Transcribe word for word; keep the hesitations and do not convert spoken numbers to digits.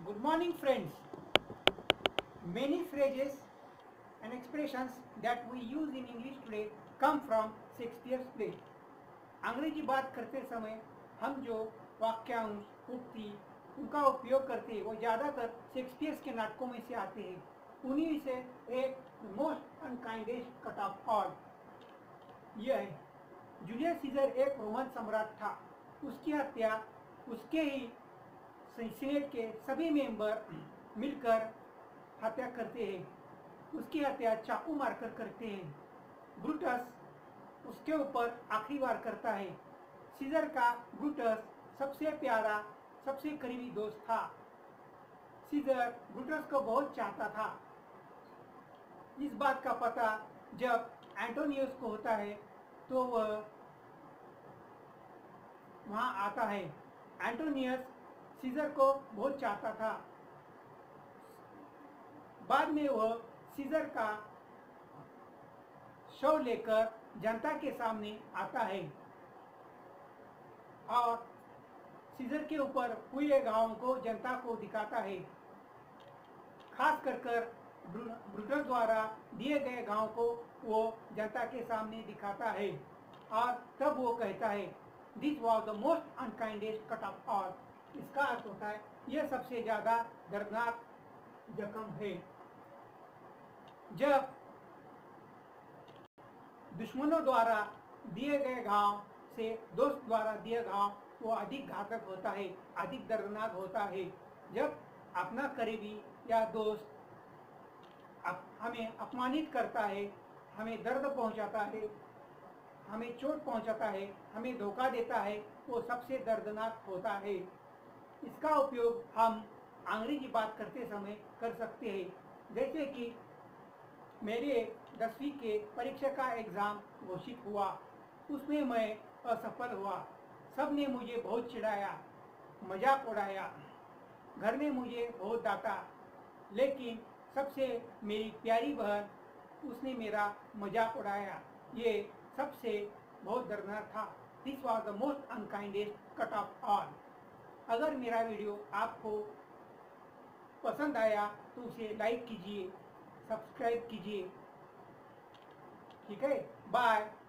Good morning, friends. Many phrases and expressions that we use in English today come from Shakespeare's play. अंग्रेजी बात करते समय हम जो वाक्यांश, उक्ति, उनका उपयोग करते हैं वो ज़्यादातर शेक्सपियर के नाटकों में से आते हैं। उन्हीं से एक most unkindest cut of all यह है। जूलियस सीजर एक रोमन सम्राट था। उसकी हत्या उसके ही सेनेट के सभी मेंबर मिलकर हत्या करते हैं। उसकी हत्या चाकू मारकर करते हैं। ब्रूटस उसके ऊपर आखिरी वार करता है। सीजर का ब्रूटस सबसे प्यारा, सबसे करीबी दोस्त था। सीजर ब्रूटस को बहुत चाहता था। इस बात का पता जब एंटोनियस को होता है तो वह वहां आता है। एंटोनियस सीजर को बहुत चाहता था। बाद में वह सीजर का शव लेकर जनता के सामने आता है और सीजर के ऊपर हुए घावों को जनता को दिखाता है। खास कर कर ब्रूटस द्वारा दिए गए घाव को वो जनता के सामने दिखाता है और तब वो कहता है, this was the most unkindest cut of all. इसका अर्थ होता है यह सबसे ज्यादा दर्दनाक जख्म है। जब दुश्मनों द्वारा दिए गए घाव से दोस्त द्वारा दिए घाव वो अधिक घातक होता है, अधिक दर्दनाक होता है। जब अपना करीबी या दोस्त अप, हमें अपमानित करता है, हमें दर्द पहुंचाता है, हमें चोट पहुंचाता है, हमें धोखा देता है, वो सबसे दर्दनाक होता है। इसका उपयोग हम अंग्रेजी बात करते समय कर सकते हैं। जैसे कि मेरे दसवीं के परीक्षा का एग्ज़ाम घोषित हुआ, उसमें मैं असफल हुआ। सब ने मुझे बहुत चिढ़ाया, मजाक उड़ाया, घर में मुझे बहुत डांटा, लेकिन सबसे मेरी प्यारी बहन उसने मेरा मजाक उड़ाया। ये सबसे बहुत दर्दनाक था। This was the most unkindest cut of all. अगर मेरा वीडियो आपको पसंद आया तो उसे लाइक कीजिए, सब्सक्राइब कीजिए। ठीक है, बाय।